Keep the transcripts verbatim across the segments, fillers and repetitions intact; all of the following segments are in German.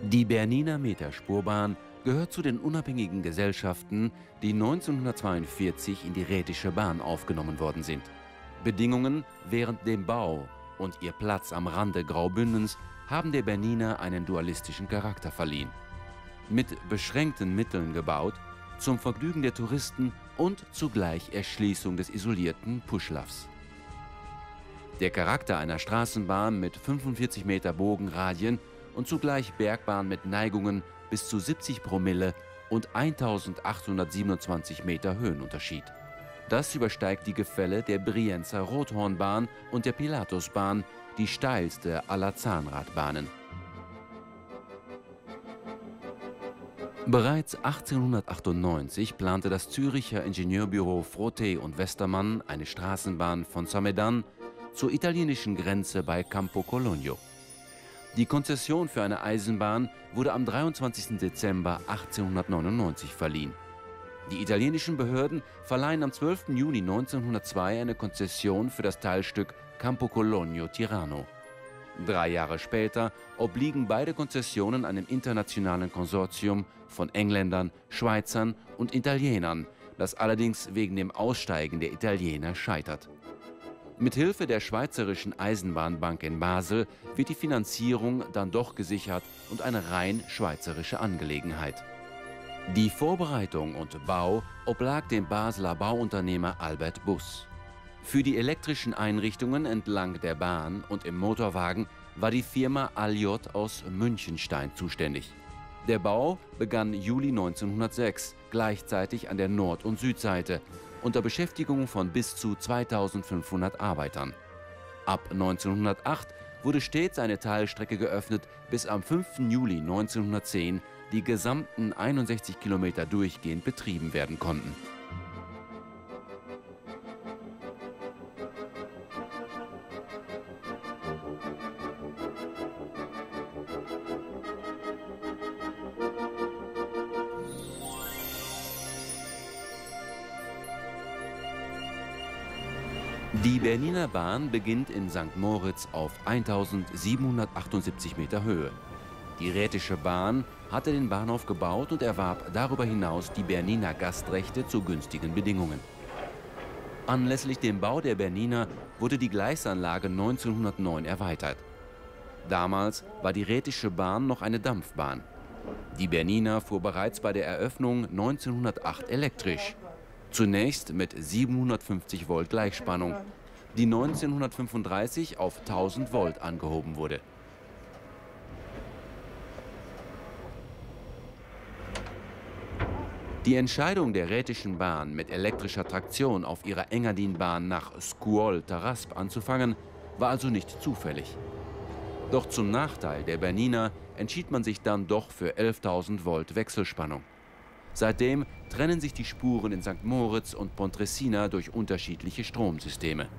Die Berniner Meterspurbahn gehört zu den unabhängigen Gesellschaften, die neunzehnhundertzweiundvierzig in die Rätische Bahn aufgenommen worden sind. Bedingungen während dem Bau und ihr Platz am Rande Graubündens haben der Berniner einen dualistischen Charakter verliehen. Mit beschränkten Mitteln gebaut, zum Vergnügen der Touristen und zugleich Erschließung des isolierten Puschlaffs. Der Charakter einer Straßenbahn mit fünfundvierzig Meter Bogenradien und zugleich Bergbahn mit Neigungen bis zu siebzig Promille und eintausendachthundertsiebenundzwanzig Meter Höhenunterschied. Das übersteigt die Gefälle der Brienzer Rothornbahn und der Pilatusbahn, die steilste aller Zahnradbahnen. Bereits achtzehnhundertachtundneunzig plante das Züricher Ingenieurbüro Frotté und Westermann eine Straßenbahn von Samedan zur italienischen Grenze bei Campo Cologno. Die Konzession für eine Eisenbahn wurde am dreiundzwanzigsten Dezember achtzehnhundertneunundneunzig verliehen. Die italienischen Behörden verleihen am zwölften Juni neunzehnhundertzwei eine Konzession für das Teilstück Campo Cologno-Tirano. Drei Jahre später obliegen beide Konzessionen einem internationalen Konsortium von Engländern, Schweizern und Italienern, das allerdings wegen dem Aussteigen der Italiener scheitert. Mithilfe der Schweizerischen Eisenbahnbank in Basel wird die Finanzierung dann doch gesichert und eine rein schweizerische Angelegenheit. Die Vorbereitung und Bau oblag dem Basler Bauunternehmer Albert Buss. Für die elektrischen Einrichtungen entlang der Bahn und im Motorwagen war die Firma Alliot aus Münchenstein zuständig. Der Bau begann Juli neunzehnhundertsechs, gleichzeitig an der Nord- und Südseite, unter Beschäftigung von bis zu zweitausendfünfhundert Arbeitern. Ab neunzehnhundertacht wurde stets eine Teilstrecke geöffnet, bis am fünften Juli neunzehnhundertzehn die gesamten einundsechzig Kilometer durchgehend betrieben werden konnten. Die Berniner Bahn beginnt in Sankt Moritz auf eintausendsiebenhundertachtundsiebzig Meter Höhe. Die Rätische Bahn hatte den Bahnhof gebaut und erwarb darüber hinaus die Berniner Gastrechte zu günstigen Bedingungen. Anlässlich dem Bau der Berniner wurde die Gleisanlage neunzehnhundertneun erweitert. Damals war die Rätische Bahn noch eine Dampfbahn. Die Berniner fuhr bereits bei der Eröffnung neunzehnhundertacht elektrisch. Zunächst mit siebenhundertfünfzig Volt Gleichspannung, die neunzehnhundertfünfunddreißig auf tausend Volt angehoben wurde. Die Entscheidung der Rätischen Bahn, mit elektrischer Traktion auf ihrer Engadinbahn nach Scuol-Tarasp anzufangen, war also nicht zufällig. Doch zum Nachteil der Berniner entschied man sich dann doch für elftausend Volt Wechselspannung. Seitdem trennen sich die Spuren in Sankt Moritz und Pontresina durch unterschiedliche Stromsysteme.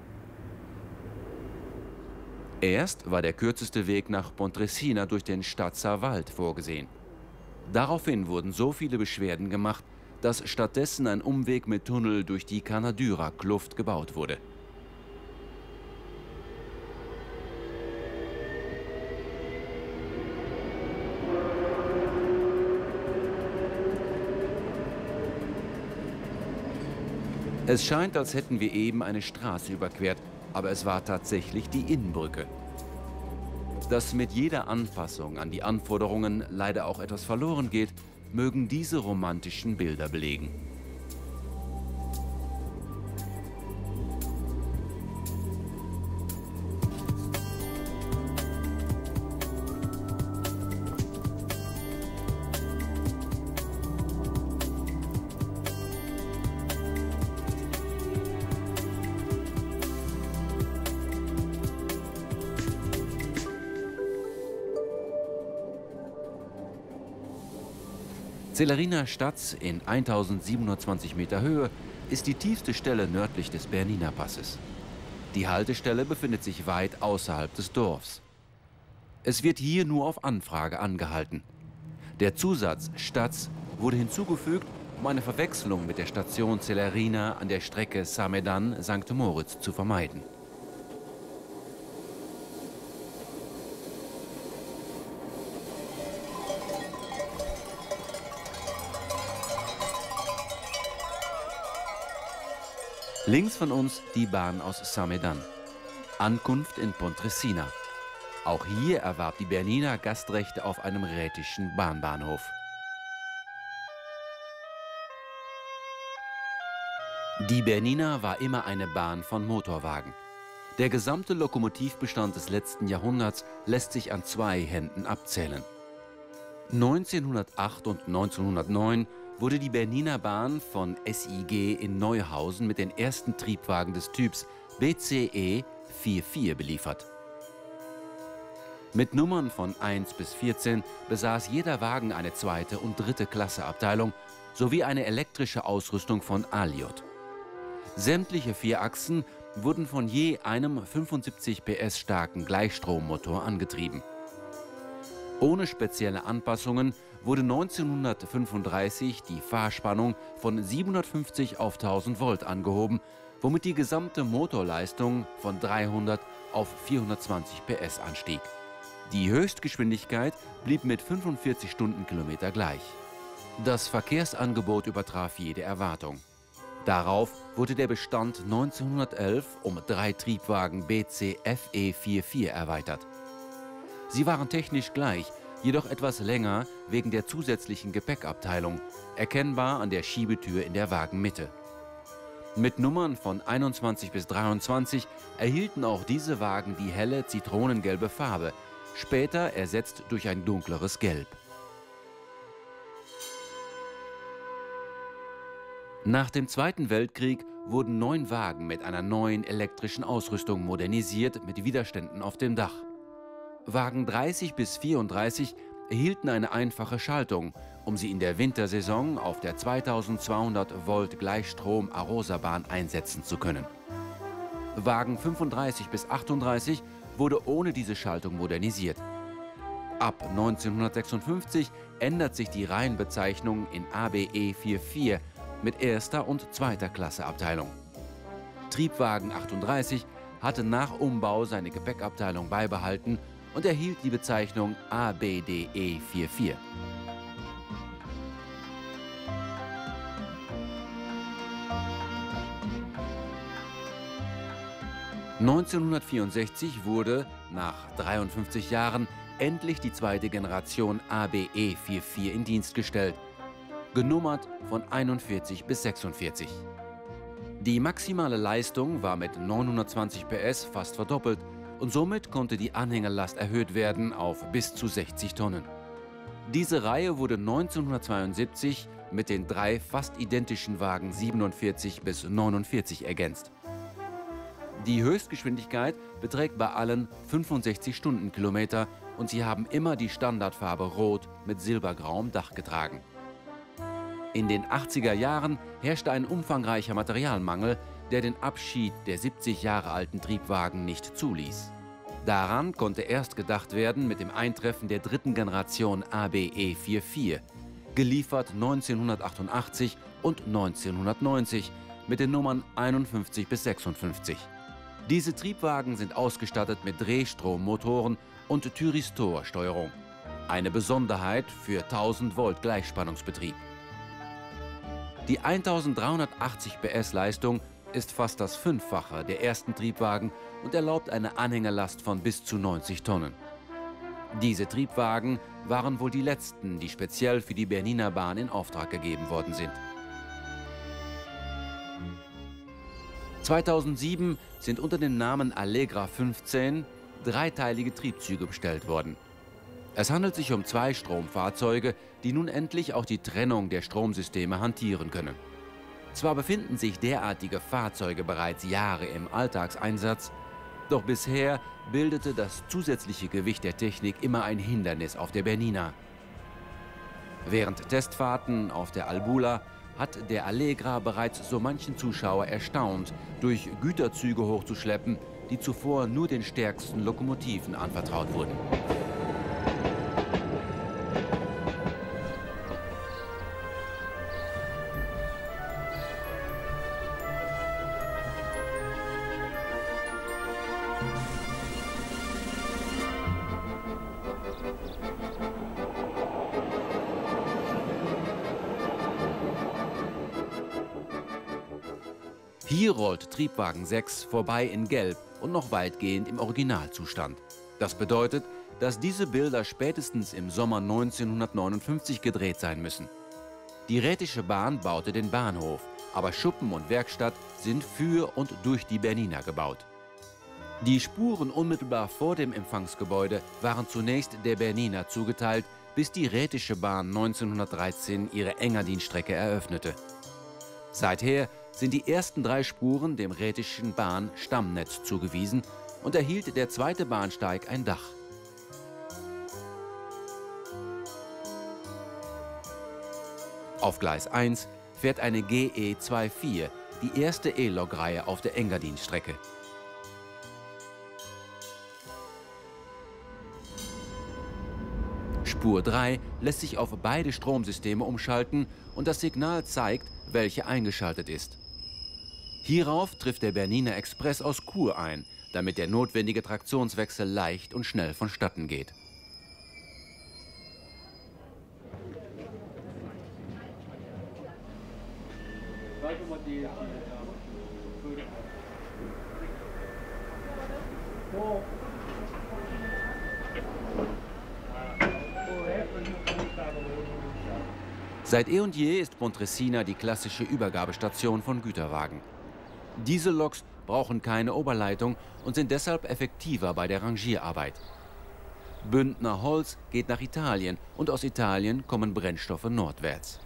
Erst war der kürzeste Weg nach Pontresina durch den Stadtzer Wald vorgesehen. Daraufhin wurden so viele Beschwerden gemacht, dass stattdessen ein Umweg mit Tunnel durch die Canadura-Kluft gebaut wurde. Es scheint, als hätten wir eben eine Straße überquert, aber es war tatsächlich die Innbrücke. Dass mit jeder Anpassung an die Anforderungen leider auch etwas verloren geht, mögen diese romantischen Bilder belegen. Celerina Stadt in eintausendsiebenhundertzwanzig Meter Höhe ist die tiefste Stelle nördlich des Berniner Passes. Die Haltestelle befindet sich weit außerhalb des Dorfs. Es wird hier nur auf Anfrage angehalten. Der Zusatz Stadt wurde hinzugefügt, um eine Verwechslung mit der Station Celerina an der Strecke Samedan-Sankt Moritz zu vermeiden. Links von uns die Bahn aus Samedan. Ankunft in Pontresina. Auch hier erwarb die Bernina Gastrechte auf einem rätischen Bahnbahnhof. Die Bernina war immer eine Bahn von Motorwagen. Der gesamte Lokomotivbestand des letzten Jahrhunderts lässt sich an zwei Händen abzählen. neunzehnhundertacht und neunzehnhundertneun wurde die Bernina Bahn von S I G in Neuhausen mit den ersten Triebwagen des Typs B C E vierundvierzig beliefert. Mit Nummern von eins bis vierzehn besaß jeder Wagen eine zweite und dritte Klasseabteilung sowie eine elektrische Ausrüstung von Aliot. Sämtliche vier Achsen wurden von je einem fünfundsiebzig P S starken Gleichstrommotor angetrieben. Ohne spezielle Anpassungen wurde neunzehnhundertfünfunddreißig die Fahrspannung von siebenhundertfünfzig auf tausend Volt angehoben, womit die gesamte Motorleistung von dreihundert auf vierhundertzwanzig P S anstieg. Die Höchstgeschwindigkeit blieb mit fünfundvierzig Stundenkilometer gleich. Das Verkehrsangebot übertraf jede Erwartung. Darauf wurde der Bestand neunzehnhundertelf um drei Triebwagen B C F E vierundvierzig erweitert. Sie waren technisch gleich, jedoch etwas länger wegen der zusätzlichen Gepäckabteilung, erkennbar an der Schiebetür in der Wagenmitte. Mit Nummern von einundzwanzig bis dreiundzwanzig erhielten auch diese Wagen die helle zitronengelbe Farbe, später ersetzt durch ein dunkleres Gelb. Nach dem Zweiten Weltkrieg wurden neun Wagen mit einer neuen elektrischen Ausrüstung modernisiert mit Widerständen auf dem Dach. Wagen dreißig bis vierunddreißig erhielten eine einfache Schaltung, um sie in der Wintersaison auf der zweitausendzweihundert Volt Gleichstrom Arosa-Bahn einsetzen zu können. Wagen fünfunddreißig bis achtunddreißig wurde ohne diese Schaltung modernisiert. Ab neunzehnhundertsechsundfünfzig ändert sich die Reihenbezeichnung in A B E vierundvierzig mit erster und zweiter Klasseabteilung. Triebwagen achtunddreißig hatte nach Umbau seine Gepäckabteilung beibehalten und erhielt die Bezeichnung A B D E vierundvierzig. neunzehnhundertvierundsechzig wurde, nach dreiundfünfzig Jahren, endlich die zweite Generation A B E vierundvierzig in Dienst gestellt, genummert von einundvierzig bis sechsundvierzig. Die maximale Leistung war mit neunhundertzwanzig P S fast verdoppelt und somit konnte die Anhängerlast erhöht werden auf bis zu sechzig Tonnen. Diese Reihe wurde neunzehnhundertzweiundsiebzig mit den drei fast identischen Wagen siebenundvierzig bis neunundvierzig ergänzt. Die Höchstgeschwindigkeit beträgt bei allen fünfundsechzig Stundenkilometer und sie haben immer die Standardfarbe Rot mit silbergrauem Dach getragen. In den achtziger Jahren herrschte ein umfangreicher Materialmangel, der den Abschied der siebzig Jahre alten Triebwagen nicht zuließ. Daran konnte erst gedacht werden mit dem Eintreffen der dritten Generation A B E vierundvierzig, geliefert neunzehnhundertachtundachtzig und neunzehnhundertneunzig mit den Nummern einundfünfzig bis sechsundfünfzig. Diese Triebwagen sind ausgestattet mit Drehstrommotoren und Thyristorsteuerung, eine Besonderheit für tausend Volt Gleichspannungsbetrieb. Die eintausenddreihundertachtzig P S Leistung ist fast das Fünffache der ersten Triebwagen und erlaubt eine Anhängerlast von bis zu neunzig Tonnen. Diese Triebwagen waren wohl die letzten, die speziell für die Bernina Bahn in Auftrag gegeben worden sind. zweitausendsieben sind unter dem Namen Allegra fünfzehn dreiteilige Triebzüge bestellt worden. Es handelt sich um zwei Stromfahrzeuge, die nun endlich auch die Trennung der Stromsysteme hantieren können. Zwar befinden sich derartige Fahrzeuge bereits Jahre im Alltagseinsatz, doch bisher bildete das zusätzliche Gewicht der Technik immer ein Hindernis auf der Bernina. Während Testfahrten auf der Albula hat der Allegra bereits so manchen Zuschauer erstaunt, durch Güterzüge hochzuschleppen, die zuvor nur den stärksten Lokomotiven anvertraut wurden. Hier rollt Triebwagen sechs vorbei in Gelb und noch weitgehend im Originalzustand. Das bedeutet, dass diese Bilder spätestens im Sommer neunzehnhundertneunundfünfzig gedreht sein müssen. Die Rhätische Bahn baute den Bahnhof, aber Schuppen und Werkstatt sind für und durch die Bernina gebaut. Die Spuren unmittelbar vor dem Empfangsgebäude waren zunächst der Bernina zugeteilt, bis die Rhätische Bahn neunzehnhundertdreizehn ihre Engadin-Strecke eröffnete. Seither sind die ersten drei Spuren dem Rhätischen Bahn Stammnetz zugewiesen und erhielt der zweite Bahnsteig ein Dach. Auf Gleis eins fährt eine G E vierundzwanzig, die erste E-Lok-Reihe auf der Engadin-Strecke. Spur drei lässt sich auf beide Stromsysteme umschalten und das Signal zeigt, welche eingeschaltet ist. Hierauf trifft der Bernina Express aus Chur ein, damit der notwendige Traktionswechsel leicht und schnell vonstatten geht. Seit eh und je ist Pontresina die klassische Übergabestation von Güterwagen. Diese Loks brauchen keine Oberleitung und sind deshalb effektiver bei der Rangierarbeit. Bündner Holz geht nach Italien und aus Italien kommen Brennstoffe nordwärts.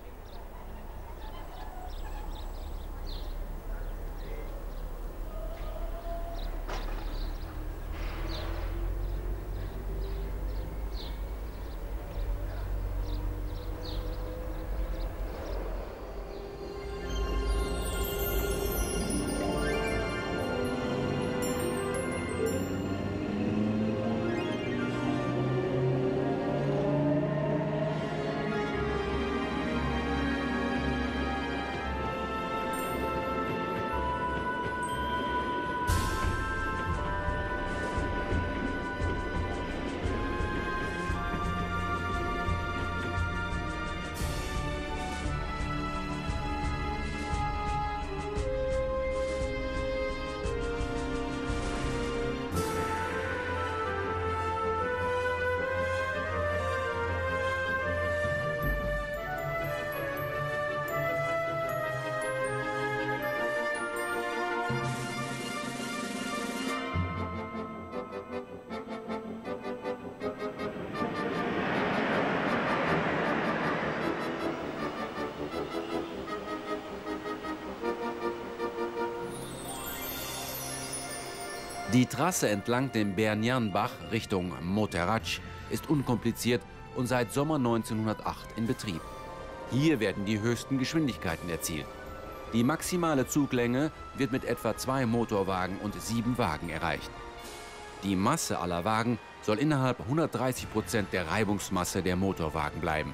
Die Trasse entlang dem Bernianbach Richtung Moterac ist unkompliziert und seit Sommer neunzehnhundertacht in Betrieb. Hier werden die höchsten Geschwindigkeiten erzielt. Die maximale Zuglänge wird mit etwa zwei Motorwagen und sieben Wagen erreicht. Die Masse aller Wagen soll innerhalb hundertdreißig Prozent der Reibungsmasse der Motorwagen bleiben.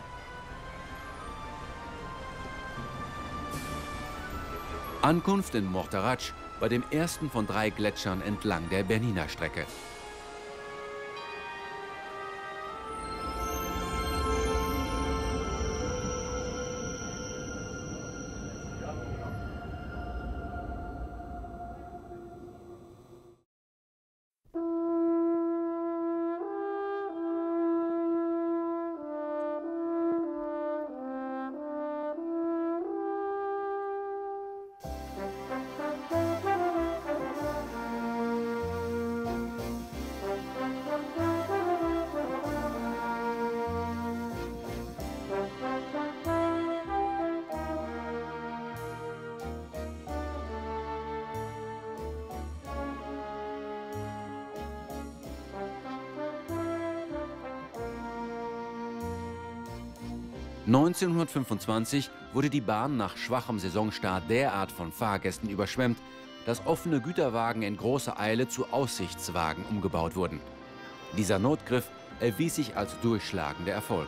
Ankunft in Morterac bei dem ersten von drei Gletschern entlang der Bernina-Strecke. neunzehnhundertfünfundzwanzig wurde die Bahn nach schwachem Saisonstart derart von Fahrgästen überschwemmt, dass offene Güterwagen in großer Eile zu Aussichtswagen umgebaut wurden. Dieser Notgriff erwies sich als durchschlagender Erfolg.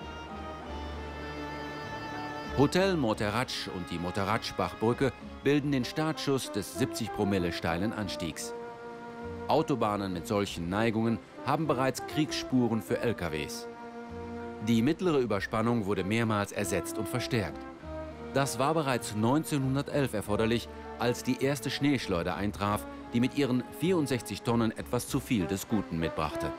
Hotel Moterac und die Moteracbach-Brücke bilden den Startschuss des siebzig Promille steilen Anstiegs. Autobahnen mit solchen Neigungen haben bereits Kriegsspuren für L K Ws. Die mittlere Überspannung wurde mehrmals ersetzt und verstärkt. Das war bereits neunzehnhundertelf erforderlich, als die erste Schneeschleuder eintraf, die mit ihren vierundsechzig Tonnen etwas zu viel des Guten mitbrachte.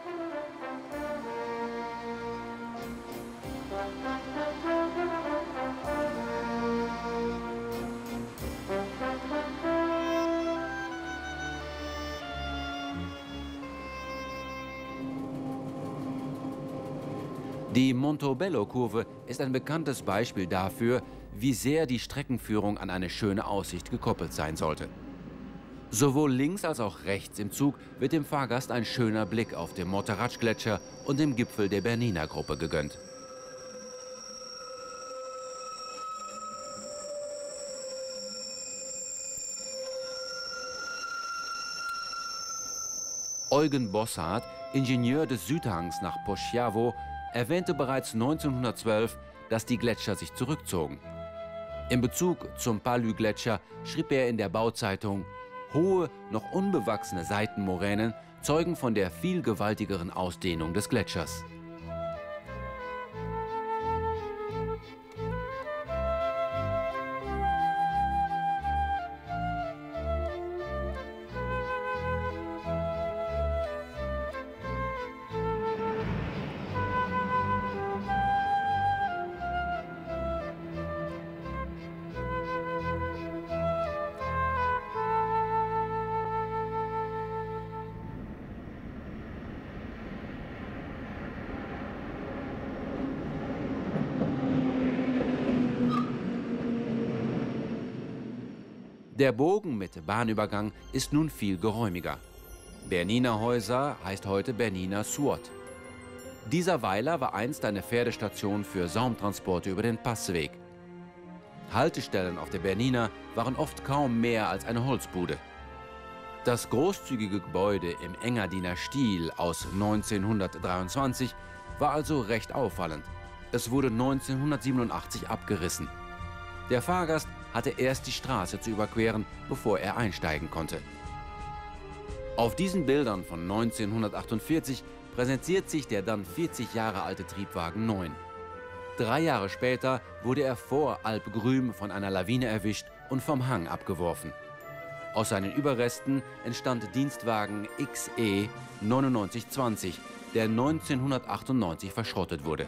Die Montebello-Kurve ist ein bekanntes Beispiel dafür, wie sehr die Streckenführung an eine schöne Aussicht gekoppelt sein sollte. Sowohl links als auch rechts im Zug wird dem Fahrgast ein schöner Blick auf den Morteratsch-Gletscher und den Gipfel der Bernina-Gruppe gegönnt. Eugen Bossart, Ingenieur des Südhangs nach Poschiavo, erwähnte bereits neunzehnhundertzwölf, dass die Gletscher sich zurückzogen. In Bezug zum Palü-Gletscher schrieb er in der Bauzeitung: Hohe, noch unbewachsene Seitenmoränen zeugen von der viel gewaltigeren Ausdehnung des Gletschers. Der Bogen mit Bahnübergang ist nun viel geräumiger. Bernina Häuser heißt heute Bernina Suot. Dieser Weiler war einst eine Pferdestation für Saumtransporte über den Passweg. Haltestellen auf der Bernina waren oft kaum mehr als eine Holzbude. Das großzügige Gebäude im Engadiner Stil aus neunzehnhundertdreiundzwanzig war also recht auffallend. Es wurde neunzehnhundertsiebenundachtzig abgerissen. Der Fahrgast hatte erst die Straße zu überqueren, bevor er einsteigen konnte. Auf diesen Bildern von neunzehnhundertachtundvierzig präsentiert sich der dann vierzig Jahre alte Triebwagen neun. Drei Jahre später wurde er vor Alp Grüm von einer Lawine erwischt und vom Hang abgeworfen. Aus seinen Überresten entstand Dienstwagen X E neunundneunzig zwanzig, der neunzehnhundertachtundneunzig verschrottet wurde.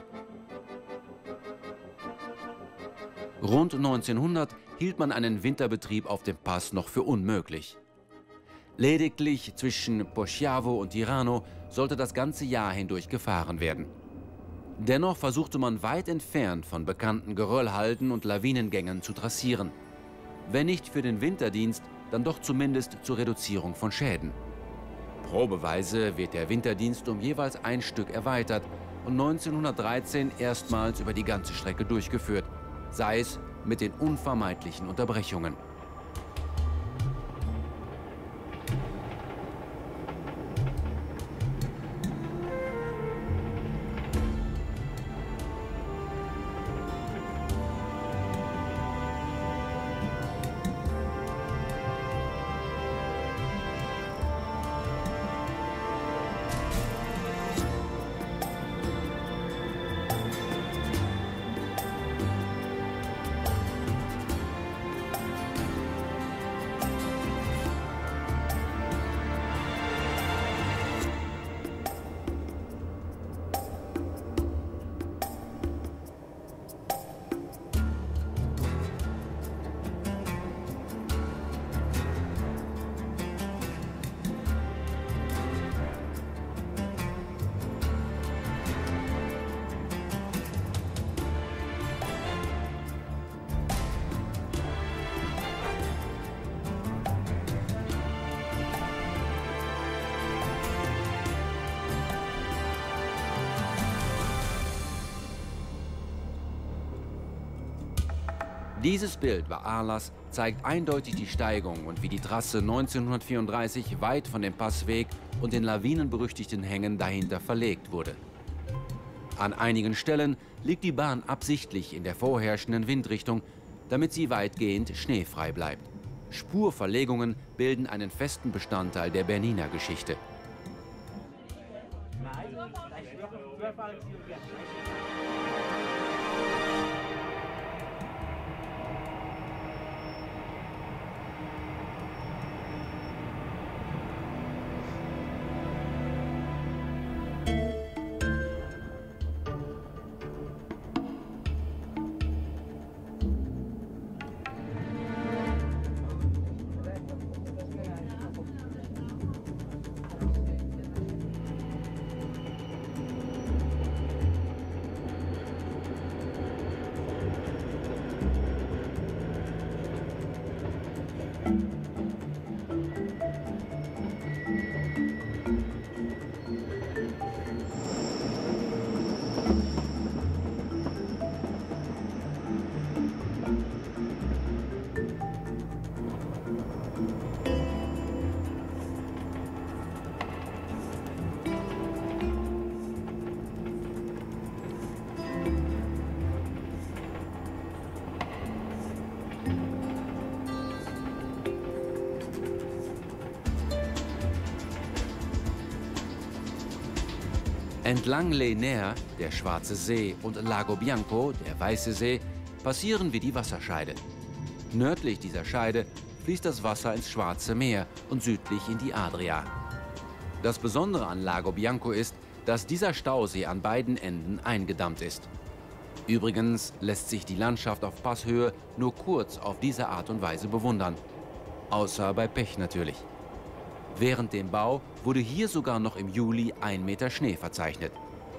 Rund neunzehnhundert hielt man einen Winterbetrieb auf dem Pass noch für unmöglich. Lediglich zwischen Poschiavo und Tirano sollte das ganze Jahr hindurch gefahren werden. Dennoch versuchte man weit entfernt von bekannten Geröllhalden und Lawinengängen zu trassieren. Wenn nicht für den Winterdienst, dann doch zumindest zur Reduzierung von Schäden. Probeweise wird der Winterdienst um jeweils ein Stück erweitert und neunzehnhundertdreizehn erstmals über die ganze Strecke durchgeführt, sei es mit den unvermeidlichen Unterbrechungen. Dieses Bild bei Arlas zeigt eindeutig die Steigung und wie die Trasse neunzehnhundertvierunddreißig weit von dem Passweg und den lawinenberüchtigten Hängen dahinter verlegt wurde. An einigen Stellen liegt die Bahn absichtlich in der vorherrschenden Windrichtung, damit sie weitgehend schneefrei bleibt. Spurverlegungen bilden einen festen Bestandteil der Bernina Geschichte. Entlang Les Nerfs, der Schwarze See, und Lago Bianco, der Weiße See, passieren wir die Wasserscheide. Nördlich dieser Scheide fließt das Wasser ins Schwarze Meer und südlich in die Adria. Das Besondere an Lago Bianco ist, dass dieser Stausee an beiden Enden eingedammt ist. Übrigens lässt sich die Landschaft auf Passhöhe nur kurz auf diese Art und Weise bewundern. Außer bei Pech natürlich. Während dem Bau wurde hier sogar noch im Juli ein Meter Schnee verzeichnet.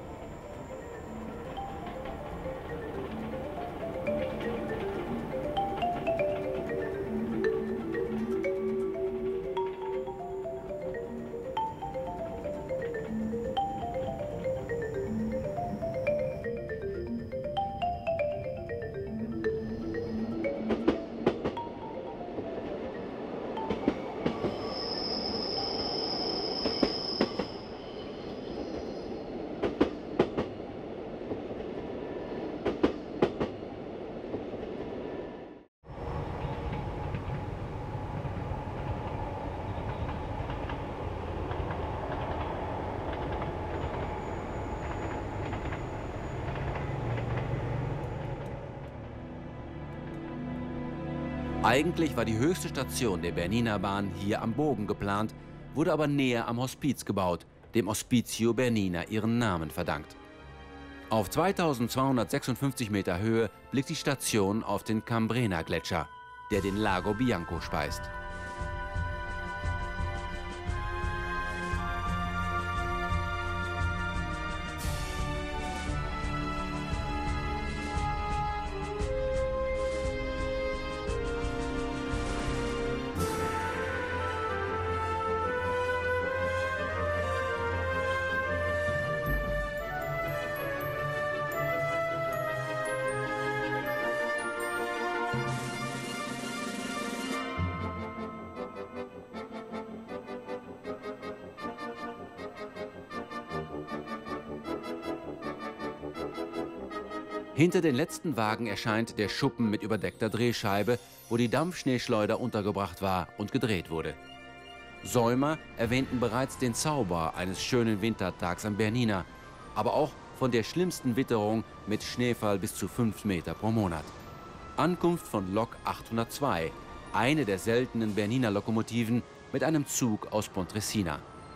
Eigentlich war die höchste Station der Bernina Bahn hier am Bogen geplant, wurde aber näher am Hospiz gebaut, dem Hospizio Bernina ihren Namen verdankt. Auf zweitausendzweihundertsechsundfünfzig Meter Höhe blickt die Station auf den Cambrena-Gletscher, der den Lago Bianco speist. Hinter den letzten Wagen erscheint der Schuppen mit überdeckter Drehscheibe, wo die Dampfschneeschleuder untergebracht war und gedreht wurde. Säumer erwähnten bereits den Zauber eines schönen Wintertags am Bernina, aber auch von der schlimmsten Witterung mit Schneefall bis zu fünf Meter pro Monat. Ankunft von Lok achthundertzwei, eine der seltenen Bernina-Lokomotiven mit einem Zug aus Pontresina.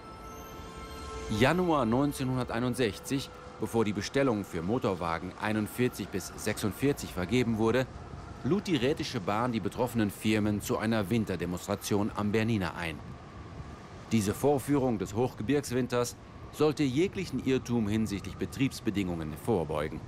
Januar neunzehnhunderteinundsechzig, bevor die Bestellung für Motorwagen einundvierzig bis sechsundvierzig vergeben wurde, lud die Rätische Bahn die betroffenen Firmen zu einer Winterdemonstration am Bernina ein. Diese Vorführung des Hochgebirgswinters sollte jeglichen Irrtum hinsichtlich Betriebsbedingungen vorbeugen.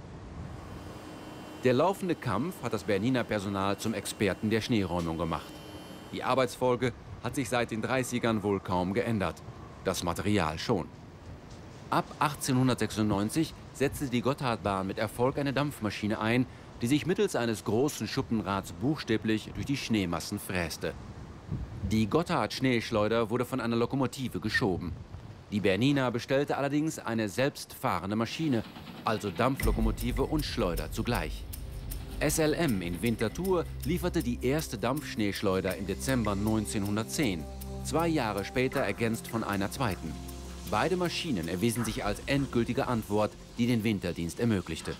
Der laufende Kampf hat das Bernina Personal zum Experten der Schneeräumung gemacht. Die Arbeitsfolge hat sich seit den dreißigern wohl kaum geändert, das Material schon. Ab achtzehnhundertsechsundneunzig setzte die Gotthardbahn mit Erfolg eine Dampfmaschine ein, die sich mittels eines großen Schuppenrads buchstäblich durch die Schneemassen fräste. Die Gotthard-Schneeschleuder wurde von einer Lokomotive geschoben. Die Bernina bestellte allerdings eine selbstfahrende Maschine, also Dampflokomotive und Schleuder zugleich. S L M in Winterthur lieferte die erste Dampfschneeschleuder im Dezember neunzehnhundertzehn, zwei Jahre später ergänzt von einer zweiten. Beide Maschinen erwiesen sich als endgültige Antwort, die den Winterdienst ermöglichte.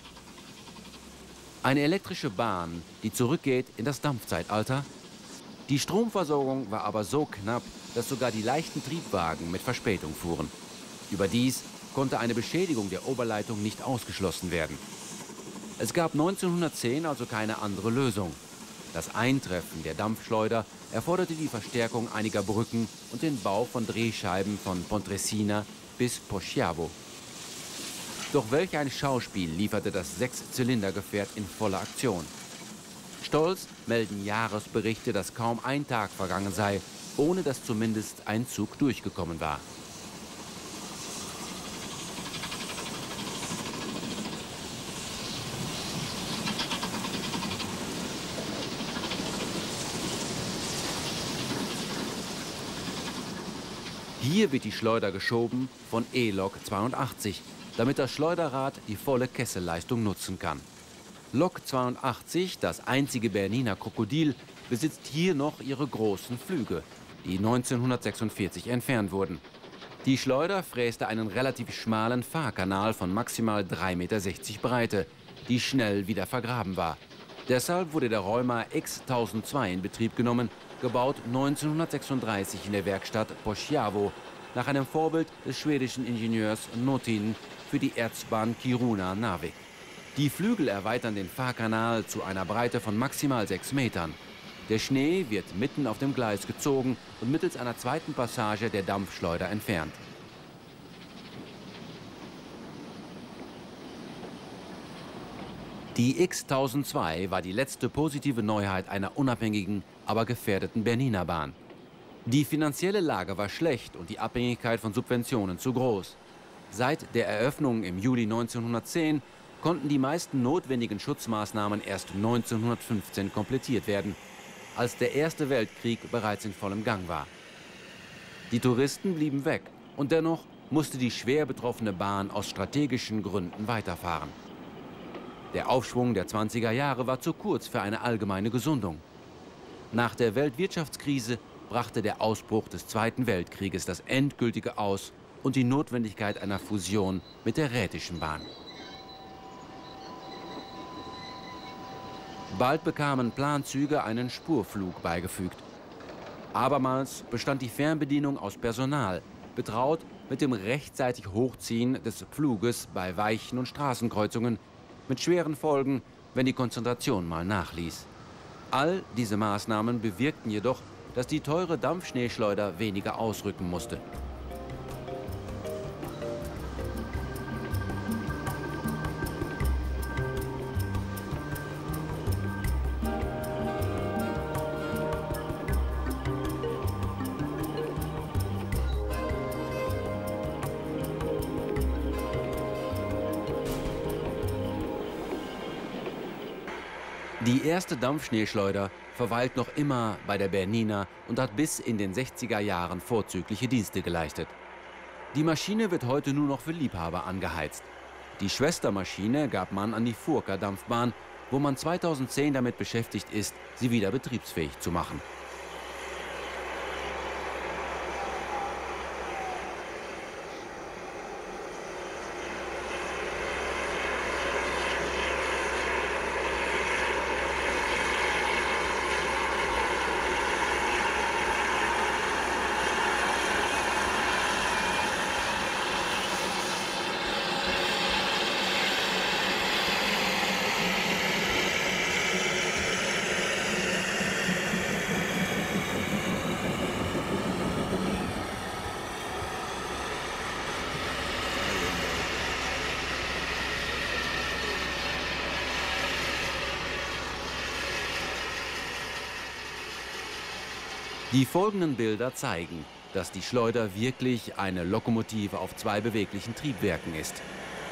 Eine elektrische Bahn, die zurückgeht in das Dampfzeitalter. Die Stromversorgung war aber so knapp, dass sogar die leichten Triebwagen mit Verspätung fuhren. Überdies konnte eine Beschädigung der Oberleitung nicht ausgeschlossen werden. Es gab neunzehnhundertzehn also keine andere Lösung. Das Eintreffen der Dampfschleuder erforderte die Verstärkung einiger Brücken und den Bau von Drehscheiben von Pontresina bis Poschiavo. Doch welch ein Schauspiel lieferte das Sechszylindergefährt in voller Aktion. Stolz melden Jahresberichte, dass kaum ein Tag vergangen sei, ohne dass zumindest ein Zug durchgekommen war. Hier wird die Schleuder geschoben von E-Lok zweiundachtzig, damit das Schleuderrad die volle Kesselleistung nutzen kann. Lok zweiundachtzig, das einzige Bernina Krokodil, besitzt hier noch ihre großen Flüge, die neunzehnhundertsechsundvierzig entfernt wurden. Die Schleuder fräste einen relativ schmalen Fahrkanal von maximal drei Meter sechzig Breite, die schnell wieder vergraben war. Deshalb wurde der Rheuma X tausendzwei in Betrieb genommen, gebaut neunzehnhundertsechsunddreißig in der Werkstatt Poschiavo, nach einem Vorbild des schwedischen Ingenieurs Notinen für die Erzbahn Kiruna-Narvik. Die Flügel erweitern den Fahrkanal zu einer Breite von maximal sechs Metern. Der Schnee wird mitten auf dem Gleis gezogen und mittels einer zweiten Passage der Dampfschleuder entfernt. Die X tausendzwei war die letzte positive Neuheit einer unabhängigen, aber gefährdeten Berniner Bahn. Die finanzielle Lage war schlecht und die Abhängigkeit von Subventionen zu groß. Seit der Eröffnung im Juli neunzehnhundertzehn konnten die meisten notwendigen Schutzmaßnahmen erst neunzehnhundertfünfzehn komplettiert werden, als der Erste Weltkrieg bereits in vollem Gang war. Die Touristen blieben weg und dennoch musste die schwer betroffene Bahn aus strategischen Gründen weiterfahren. Der Aufschwung der zwanziger Jahre war zu kurz für eine allgemeine Gesundung. Nach der Weltwirtschaftskrise brachte der Ausbruch des Zweiten Weltkrieges das endgültige Aus und die Notwendigkeit einer Fusion mit der Rätischen Bahn. Bald bekamen Planzüge einen Spurflug beigefügt. Abermals bestand die Fernbedienung aus Personal, betraut mit dem rechtzeitig Hochziehen des Pfluges bei Weichen und Straßenkreuzungen, mit schweren Folgen, wenn die Konzentration mal nachließ. All diese Maßnahmen bewirkten jedoch, dass die teure Dampfschneeschleuder weniger ausrücken musste. Die erste Dampfschneeschleuder verweilt noch immer bei der Bernina und hat bis in den sechziger Jahren vorzügliche Dienste geleistet. Die Maschine wird heute nur noch für Liebhaber angeheizt. Die Schwestermaschine gab man an die Furka Dampfbahn, wo man zweitausendzehn damit beschäftigt ist, sie wieder betriebsfähig zu machen. Die folgenden Bilder zeigen, dass die Schleuder wirklich eine Lokomotive auf zwei beweglichen Triebwerken ist.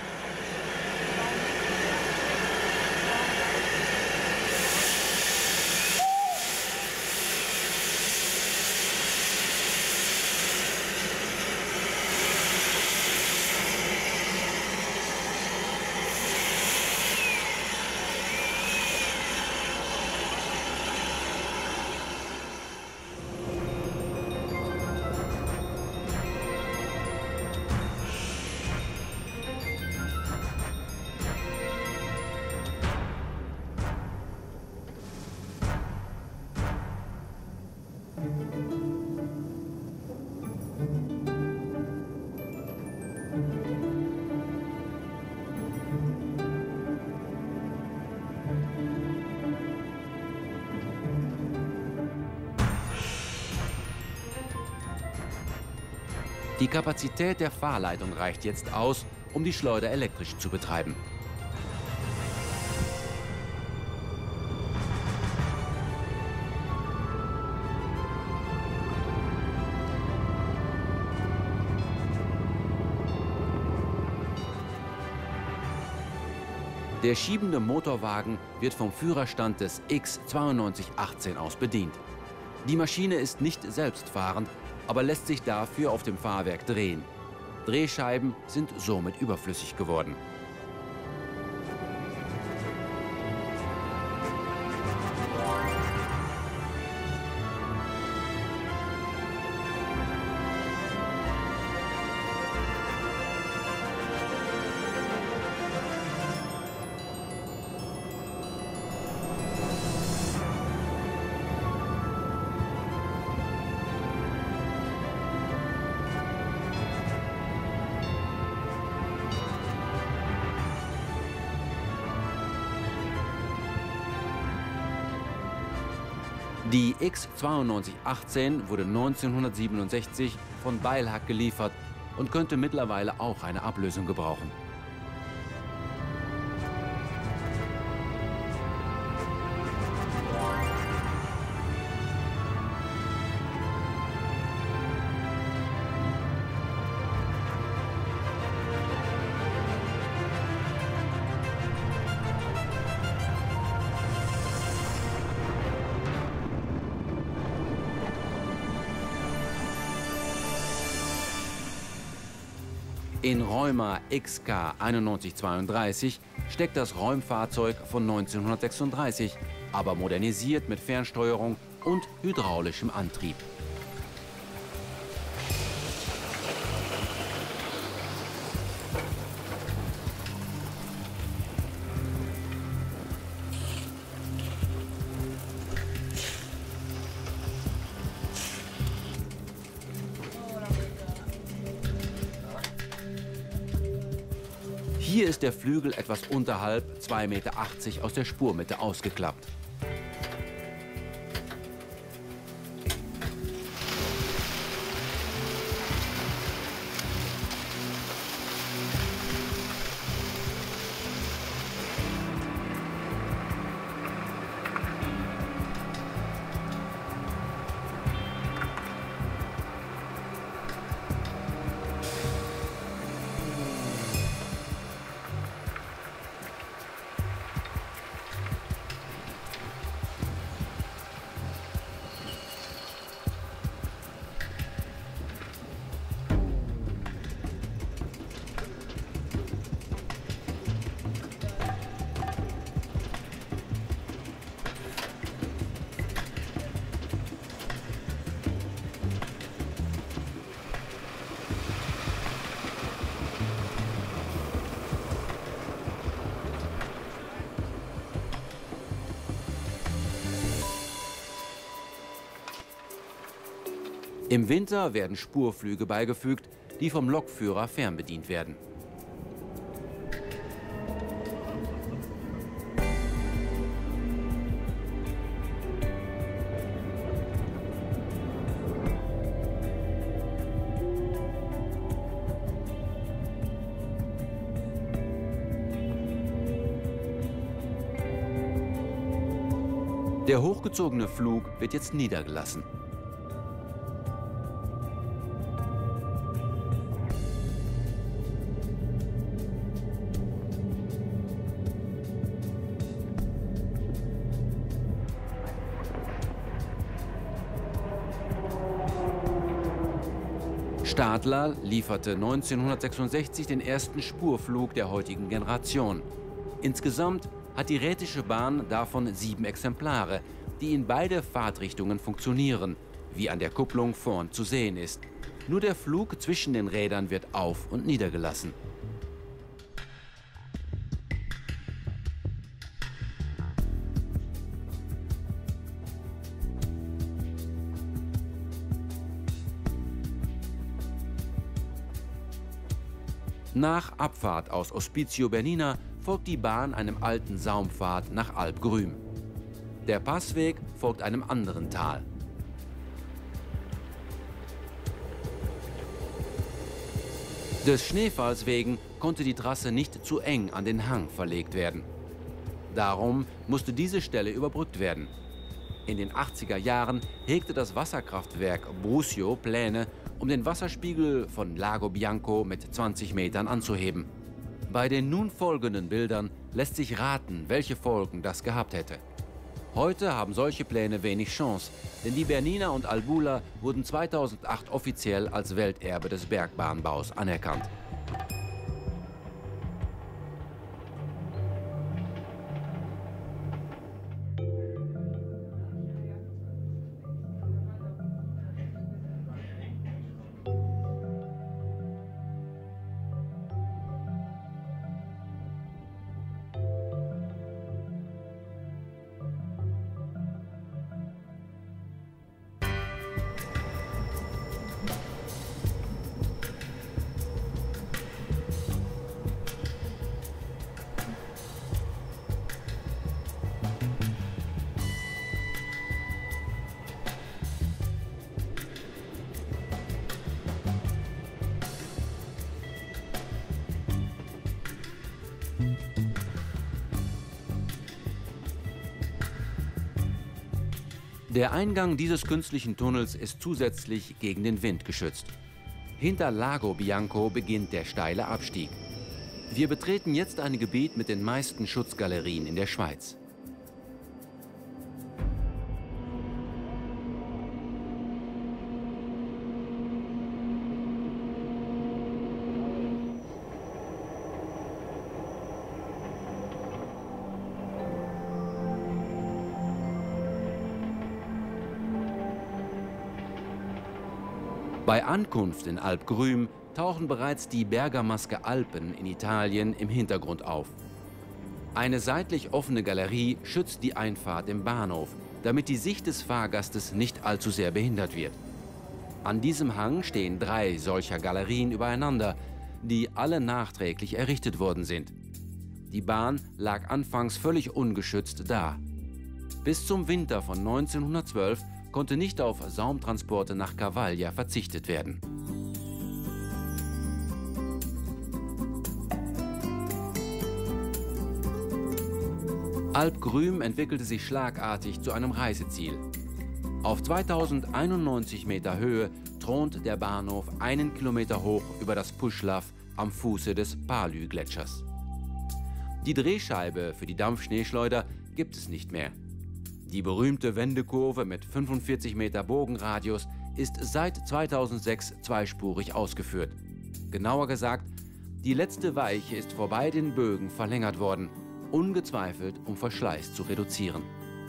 Die Kapazität der Fahrleitung reicht jetzt aus, um die Schleuder elektrisch zu betreiben. Der schiebende Motorwagen wird vom Führerstand des X zweiundneunzig achtzehn aus bedient. Die Maschine ist nicht selbstfahrend, aber lässt sich dafür auf dem Fahrwerk drehen. Drehscheiben sind somit überflüssig geworden. Die X zweiundneunzig achtzehn wurde neunzehnhundertsiebenundsechzig von Beilhack geliefert und könnte mittlerweile auch eine Ablösung gebrauchen. In Rheuma X K einundneunzig zweiunddreißig steckt das Räumfahrzeug von neunzehnhundertsechsunddreißig, aber modernisiert mit Fernsteuerung und hydraulischem Antrieb. Hier ist der Flügel etwas unterhalb zwei Meter achtzig aus der Spurmitte ausgeklappt. Im Winter werden Spurflüge beigefügt, die vom Lokführer fernbedient werden. Der hochgezogene Flug wird jetzt niedergelassen. Stadler lieferte neunzehnhundertsechsundsechzig den ersten Spurflug der heutigen Generation. Insgesamt hat die Rhätische Bahn davon sieben Exemplare, die in beide Fahrtrichtungen funktionieren, wie an der Kupplung vorn zu sehen ist. Nur der Flug zwischen den Rädern wird auf- und niedergelassen. Nach Abfahrt aus Ospizio Bernina folgt die Bahn einem alten Saumpfad nach Alp Grüm. Der Passweg folgt einem anderen Tal. Des Schneefalls wegen konnte die Trasse nicht zu eng an den Hang verlegt werden. Darum musste diese Stelle überbrückt werden. In den achtziger Jahren hegte das Wasserkraftwerk Brusio Pläne, um den Wasserspiegel von Lago Bianco mit zwanzig Metern anzuheben. Bei den nun folgenden Bildern lässt sich raten, welche Folgen das gehabt hätte. Heute haben solche Pläne wenig Chance, denn die Bernina und Albula wurden zweitausendacht offiziell als Welterbe des Bergbahnbaus anerkannt. Der Eingang dieses künstlichen Tunnels ist zusätzlich gegen den Wind geschützt. Hinter Lago Bianco beginnt der steile Abstieg. Wir betreten jetzt ein Gebiet mit den meisten Schutzgalerien in der Schweiz. Bei Ankunft in Alp Grüm tauchen bereits die Bergamasche Alpen in Italien im Hintergrund auf. Eine seitlich offene Galerie schützt die Einfahrt im Bahnhof, damit die Sicht des Fahrgastes nicht allzu sehr behindert wird. An diesem Hang stehen drei solcher Galerien übereinander, die alle nachträglich errichtet worden sind. Die Bahn lag anfangs völlig ungeschützt da. Bis zum Winter von neunzehnhundertzwölf konnte nicht auf Saumtransporte nach Cavaglia verzichtet werden. Alp Grüm entwickelte sich schlagartig zu einem Reiseziel. Auf zweitausendeinundneunzig Meter Höhe thront der Bahnhof einen Kilometer hoch über das Pušlav am Fuße des Palü-Gletschers. Die Drehscheibe für die Dampfschneeschleuder gibt es nicht mehr. Die berühmte Wendekurve mit fünfundvierzig Meter Bogenradius ist seit zweitausendsechs zweispurig ausgeführt. Genauer gesagt, die letzte Weiche ist vor beiden Bögen verlängert worden, ungezweifelt um Verschleiß zu reduzieren.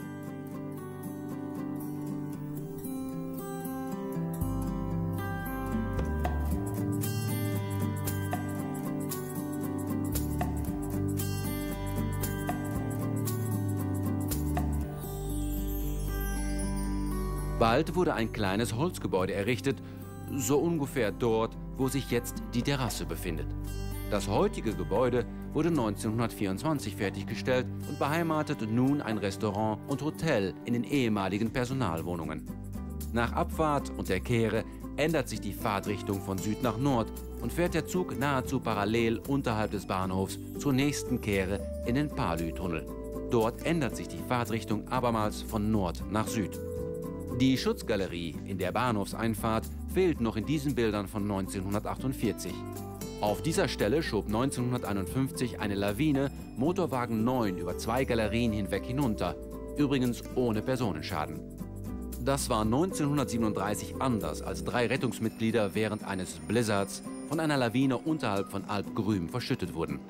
Bald wurde ein kleines Holzgebäude errichtet, so ungefähr dort, wo sich jetzt die Terrasse befindet. Das heutige Gebäude wurde neunzehnhundertvierundzwanzig fertiggestellt und beheimatet nun ein Restaurant und Hotel in den ehemaligen Personalwohnungen. Nach Abfahrt und der Kehre ändert sich die Fahrtrichtung von Süd nach Nord und fährt der Zug nahezu parallel unterhalb des Bahnhofs zur nächsten Kehre in den Palü-Tunnel. Dort ändert sich die Fahrtrichtung abermals von Nord nach Süd. Die Schutzgalerie in der Bahnhofseinfahrt fehlt noch in diesen Bildern von neunzehnhundertachtundvierzig. Auf dieser Stelle schob neunzehnhunderteinundfünfzig eine Lawine Motorwagen neun über zwei Galerien hinweg hinunter, übrigens ohne Personenschaden. Das war neunzehnhundertsiebenunddreißig anders, als drei Rettungsmitglieder während eines Blizzards von einer Lawine unterhalb von Alp Grüm verschüttet wurden.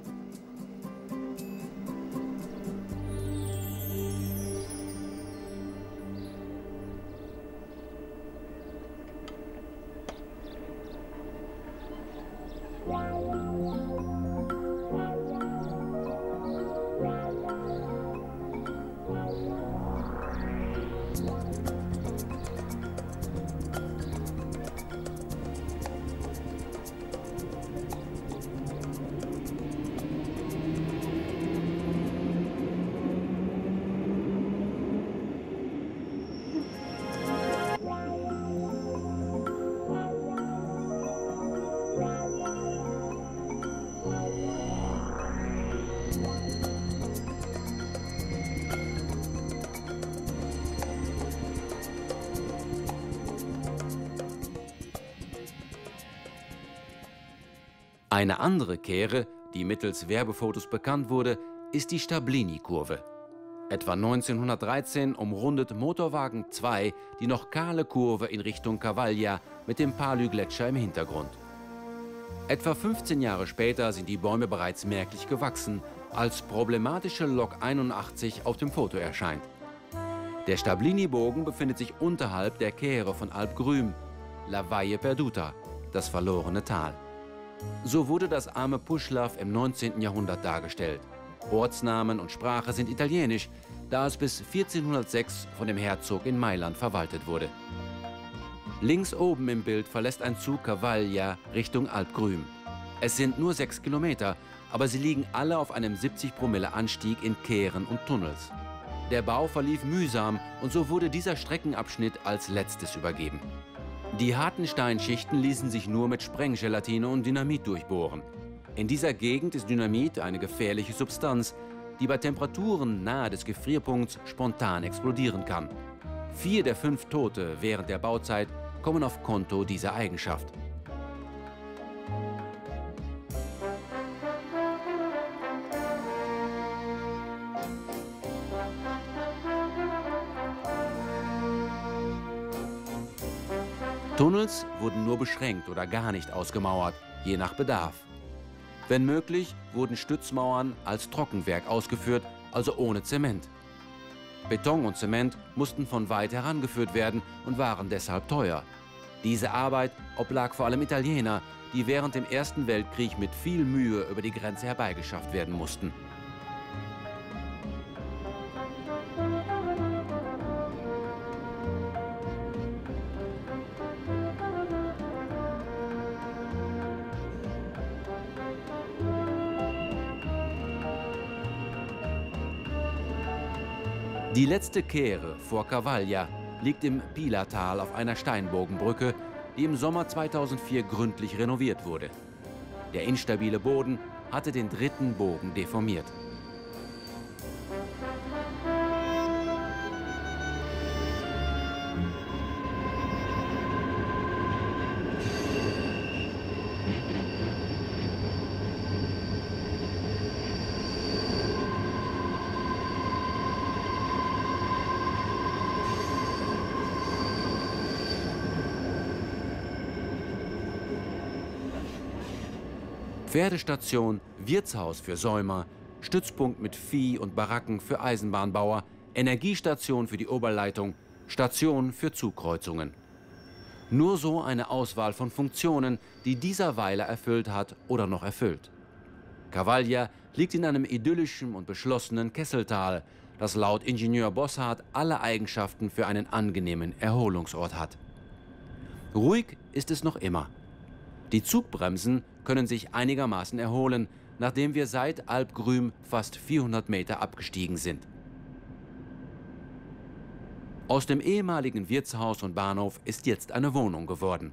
Eine andere Kehre, die mittels Werbefotos bekannt wurde, ist die Stablini-Kurve. Etwa neunzehnhundertdreizehn umrundet Motorwagen zwei die noch kahle Kurve in Richtung Cavaglia mit dem Palü-Gletscher im Hintergrund. Etwa fünfzehn Jahre später sind die Bäume bereits merklich gewachsen, als problematische Lok einundachtzig auf dem Foto erscheint. Der Stablini-Bogen befindet sich unterhalb der Kehre von Alp Grüm, La Valle Perduta, das verlorene Tal. So wurde das arme Pušlav im neunzehnten Jahrhundert dargestellt. Ortsnamen und Sprache sind italienisch, da es bis vierzehnhundertsechs von dem Herzog in Mailand verwaltet wurde. Links oben im Bild verlässt ein Zug Cavaglia Richtung Alp Grüm. Es sind nur sechs Kilometer, aber sie liegen alle auf einem siebzig Promille Anstieg in Kehren und Tunnels. Der Bau verlief mühsam und so wurde dieser Streckenabschnitt als letztes übergeben. Die harten Steinschichten ließen sich nur mit Sprenggelatine und Dynamit durchbohren. In dieser Gegend ist Dynamit eine gefährliche Substanz, die bei Temperaturen nahe des Gefrierpunkts spontan explodieren kann. Vier der fünf Tote während der Bauzeit kommen auf Konto dieser Eigenschaft. Tunnels wurden nur beschränkt oder gar nicht ausgemauert, je nach Bedarf. Wenn möglich, wurden Stützmauern als Trockenwerk ausgeführt, also ohne Zement. Beton und Zement mussten von weit herangeführt werden und waren deshalb teuer. Diese Arbeit oblag vor allem Italiener, die während dem Ersten Weltkrieg mit viel Mühe über die Grenze herbeigeschafft werden mussten. Die letzte Kehre vor Cavaglia liegt im Pilatal auf einer Steinbogenbrücke, die im Sommer zweitausendvier gründlich renoviert wurde. Der instabile Boden hatte den dritten Bogen deformiert. Pferdestation, Wirtshaus für Säumer, Stützpunkt mit Vieh und Baracken für Eisenbahnbauer, Energiestation für die Oberleitung, Station für Zugkreuzungen. Nur so eine Auswahl von Funktionen, die dieser Weiler erfüllt hat oder noch erfüllt. Cavaglia liegt in einem idyllischen und beschlossenen Kesseltal, das laut Ingenieur Bosshardt alle Eigenschaften für einen angenehmen Erholungsort hat. Ruhig ist es noch immer. Die Zugbremsen können sich einigermaßen erholen, nachdem wir seit Alp Grüm fast vierhundert Meter abgestiegen sind. Aus dem ehemaligen Wirtshaus und Bahnhof ist jetzt eine Wohnung geworden.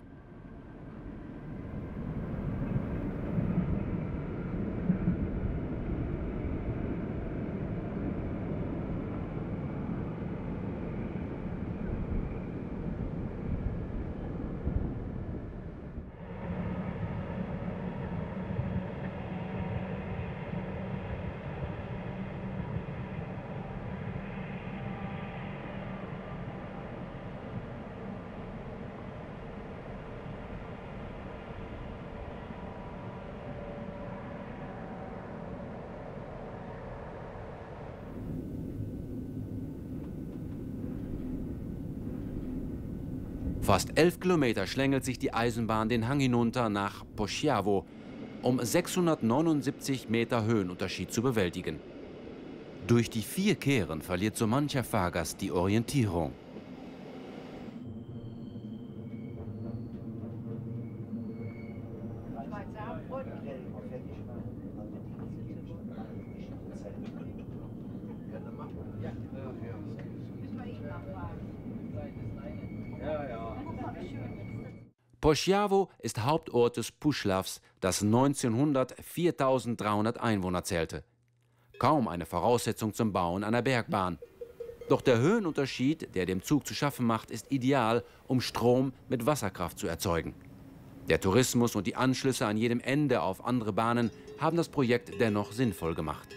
Fast elf Kilometer schlängelt sich die Eisenbahn den Hang hinunter nach Poschiavo, um sechshundertneunundsiebzig Meter Höhenunterschied zu bewältigen. Durch die vier Kehren verliert so mancher Fahrgast die Orientierung. Poschiavo ist Hauptort des Puszlavs, das neunzehnhundert viertausenddreihundert Einwohner zählte. Kaum eine Voraussetzung zum Bauen einer Bergbahn. Doch der Höhenunterschied, der dem Zug zu schaffen macht, ist ideal, um Strom mit Wasserkraft zu erzeugen. Der Tourismus und die Anschlüsse an jedem Ende auf andere Bahnen haben das Projekt dennoch sinnvoll gemacht.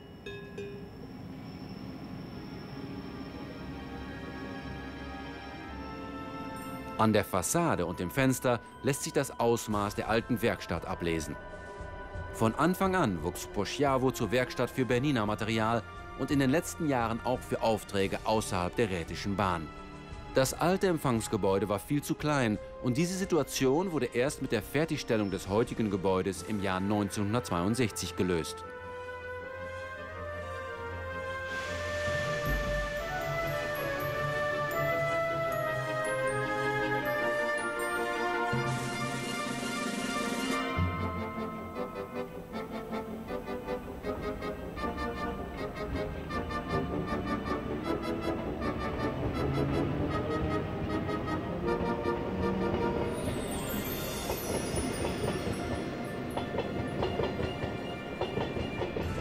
An der Fassade und dem Fenster lässt sich das Ausmaß der alten Werkstatt ablesen. Von Anfang an wuchs Poschiavo zur Werkstatt für Bernina Material und in den letzten Jahren auch für Aufträge außerhalb der Rhätischen Bahn. Das alte Empfangsgebäude war viel zu klein und diese Situation wurde erst mit der Fertigstellung des heutigen Gebäudes im Jahr neunzehnhundertzweiundsechzig gelöst.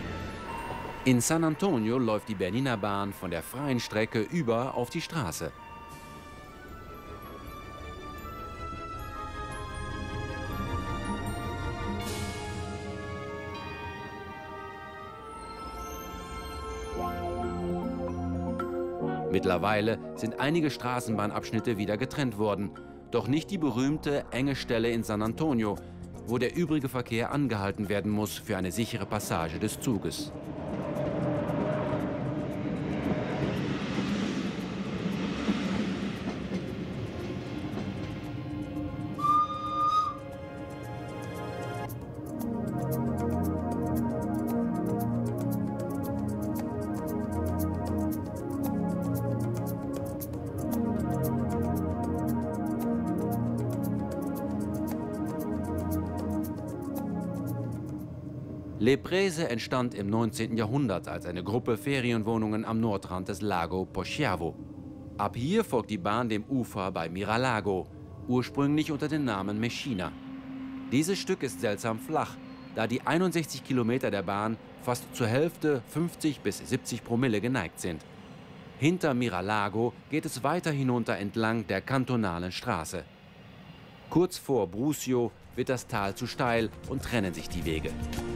In San Antonio läuft die Bernina Bahn von der freien Strecke über auf die Straße. Mittlerweile sind einige Straßenbahnabschnitte wieder getrennt worden, doch nicht die berühmte enge Stelle in San Antonio, wo der übrige Verkehr angehalten werden muss für eine sichere Passage des Zuges. Le Prese entstand im neunzehnten Jahrhundert als eine Gruppe Ferienwohnungen am Nordrand des Lago Poschiavo. Ab hier folgt die Bahn dem Ufer bei Miralago, ursprünglich unter dem Namen Messina. Dieses Stück ist seltsam flach, da die einundsechzig Kilometer der Bahn fast zur Hälfte fünfzig bis siebzig Promille geneigt sind. Hinter Miralago geht es weiter hinunter entlang der kantonalen Straße. Kurz vor Brusio wird das Tal zu steil und trennen sich die Wege.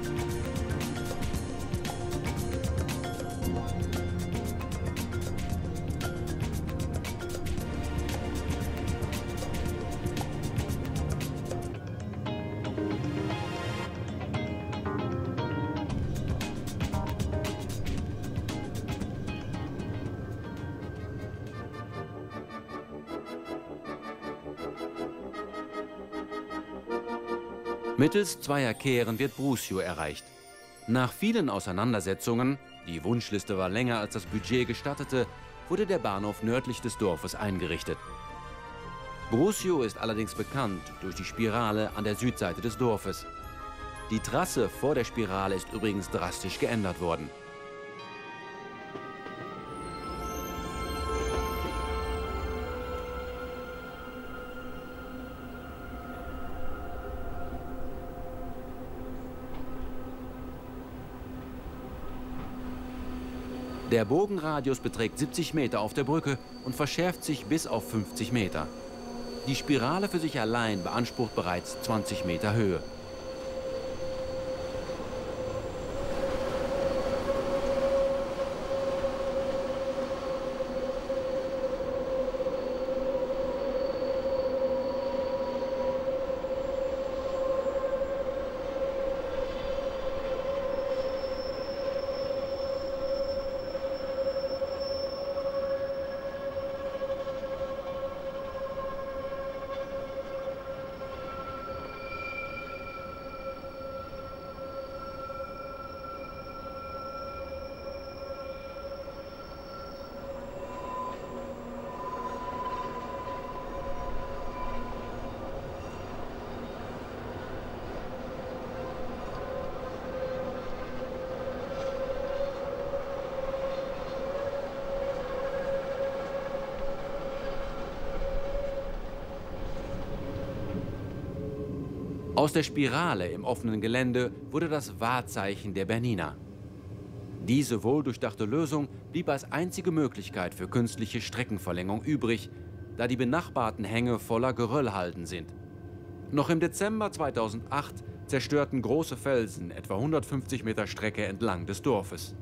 Mittels zweier Kehren wird Brusio erreicht. Nach vielen Auseinandersetzungen, die Wunschliste war länger als das Budget gestattete, wurde der Bahnhof nördlich des Dorfes eingerichtet. Brusio ist allerdings bekannt durch die Spirale an der Südseite des Dorfes. Die Trasse vor der Spirale ist übrigens drastisch geändert worden. Der Bogenradius beträgt siebzig Meter auf der Brücke und verschärft sich bis auf fünfzig Meter. Die Spirale für sich allein beansprucht bereits zwanzig Meter Höhe. Aus der Spirale im offenen Gelände wurde das Wahrzeichen der Bernina. Diese wohldurchdachte Lösung blieb als einzige Möglichkeit für künstliche Streckenverlängerung übrig, da die benachbarten Hänge voller Geröllhalden sind. Noch im Dezember zweitausendacht zerstörten große Felsen etwa hundertfünfzig Meter Strecke entlang des Dorfes.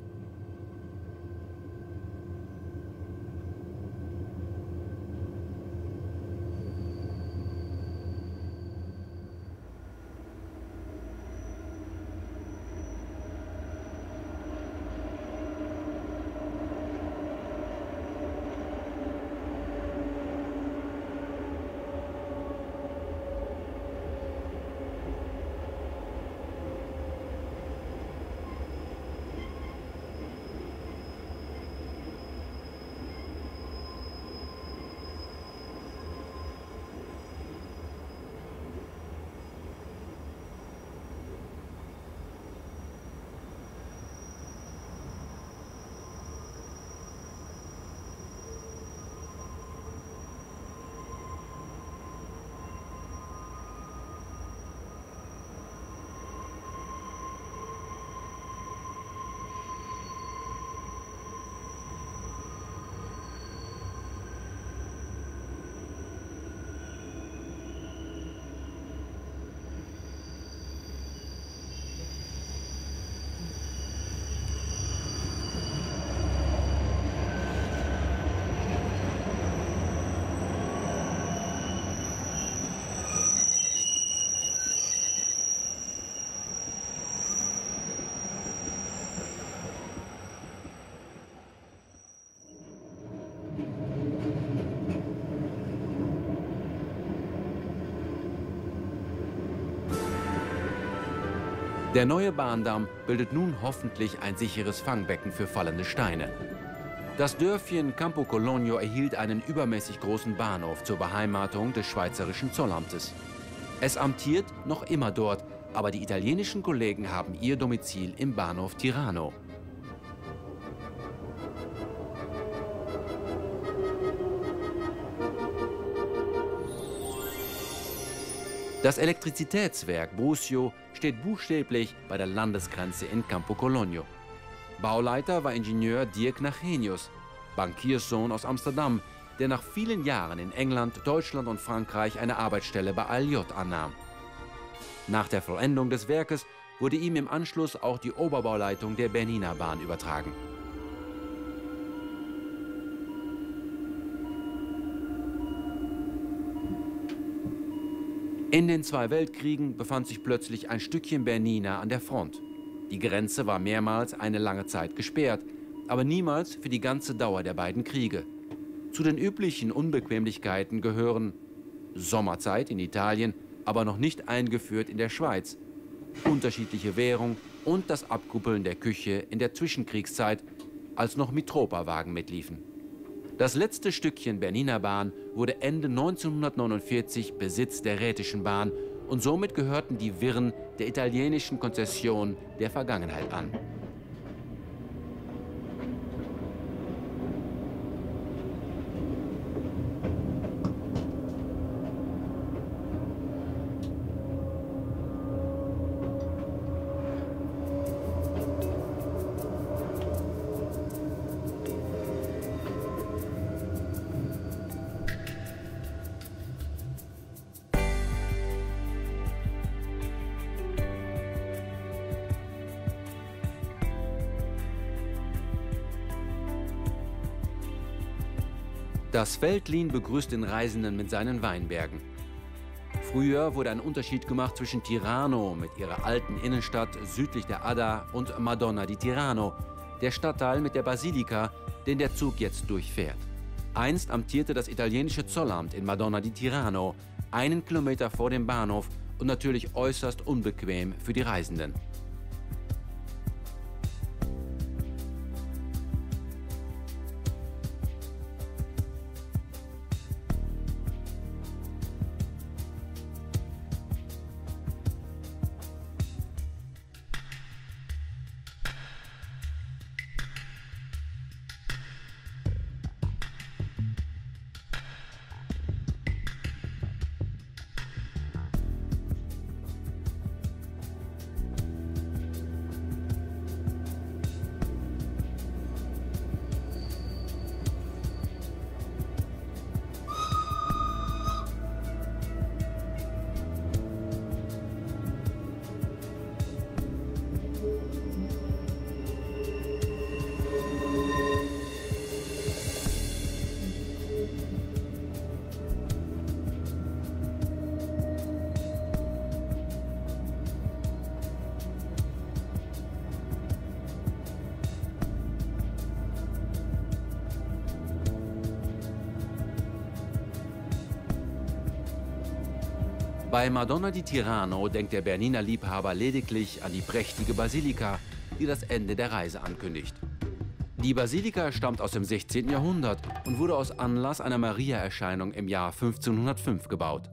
Der neue Bahndamm bildet nun hoffentlich ein sicheres Fangbecken für fallende Steine. Das Dörfchen Campo Colonio erhielt einen übermäßig großen Bahnhof zur Beheimatung des Schweizerischen Zollamtes. Es amtiert noch immer dort, aber die italienischen Kollegen haben ihr Domizil im Bahnhof Tirano. Das Elektrizitätswerk Brusio steht buchstäblich bei der Landesgrenze in Campo Colonio. Bauleiter war Ingenieur Dirk Nachenius, Bankierssohn aus Amsterdam, der nach vielen Jahren in England, Deutschland und Frankreich eine Arbeitsstelle bei A L J annahm. Nach der Vollendung des Werkes wurde ihm im Anschluss auch die Oberbauleitung der Bernina Bahn übertragen. In den zwei Weltkriegen befand sich plötzlich ein Stückchen Bernina an der Front. Die Grenze war mehrmals eine lange Zeit gesperrt, aber niemals für die ganze Dauer der beiden Kriege. Zu den üblichen Unbequemlichkeiten gehören Sommerzeit in Italien, aber noch nicht eingeführt in der Schweiz, unterschiedliche Währung und das Abkuppeln der Küche in der Zwischenkriegszeit, als noch Mitropa-Wagen mitliefen. Das letzte Stückchen Bernina Bahn wurde Ende neunzehnhundertneunundvierzig Besitz der Rhätischen Bahn und somit gehörten die Wirren der italienischen Konzession der Vergangenheit an. Das Veltlin begrüßt den Reisenden mit seinen Weinbergen. Früher wurde ein Unterschied gemacht zwischen Tirano mit ihrer alten Innenstadt südlich der Adda und Madonna di Tirano, der Stadtteil mit der Basilika, den der Zug jetzt durchfährt. Einst amtierte das italienische Zollamt in Madonna di Tirano, einen Kilometer vor dem Bahnhof und natürlich äußerst unbequem für die Reisenden. Bei Madonna di Tirano denkt der Berniner Liebhaber lediglich an die prächtige Basilika, die das Ende der Reise ankündigt. Die Basilika stammt aus dem sechzehnten Jahrhundert und wurde aus Anlass einer Maria-Erscheinung im Jahr fünfzehnhundertfünf gebaut.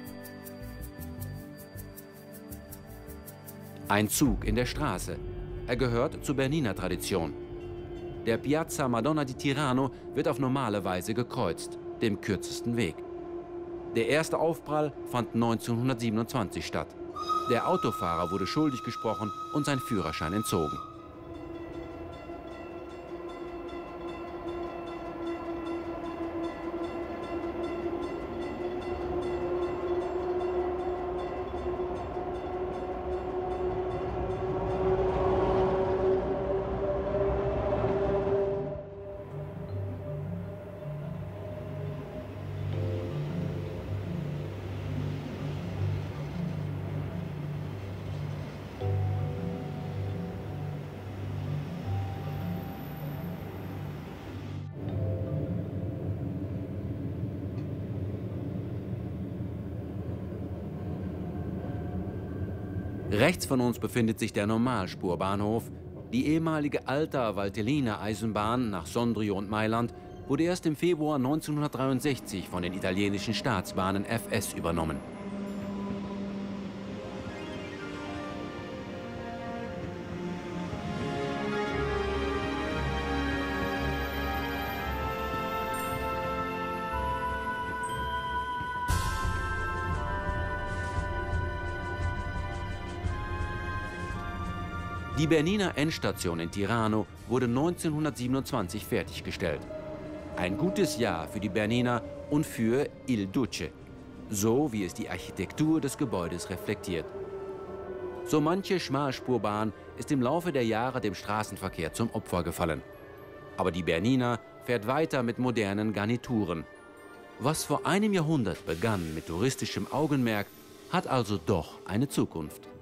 Ein Zug in der Straße. Er gehört zur Berniner Tradition. Der Piazza Madonna di Tirano wird auf normale Weise gekreuzt, dem kürzesten Weg. Der erste Aufprall fand neunzehnhundertsiebenundzwanzig statt. Der Autofahrer wurde schuldig gesprochen und sein Führerschein entzogen. Rechts von uns befindet sich der Normalspurbahnhof. Die ehemalige Alta Valtellina Eisenbahn nach Sondrio und Mailand wurde erst im Februar neunzehnhundertdreiundsechzig von den italienischen Staatsbahnen F S übernommen. Die Berniner Endstation in Tirano wurde neunzehnhundertsiebenundzwanzig fertiggestellt. Ein gutes Jahr für die Berniner und für Il Duce, so wie es die Architektur des Gebäudes reflektiert. So manche Schmalspurbahn ist im Laufe der Jahre dem Straßenverkehr zum Opfer gefallen. Aber die Berniner fährt weiter mit modernen Garnituren. Was vor einem Jahrhundert begann mit touristischem Augenmerk, hat also doch eine Zukunft.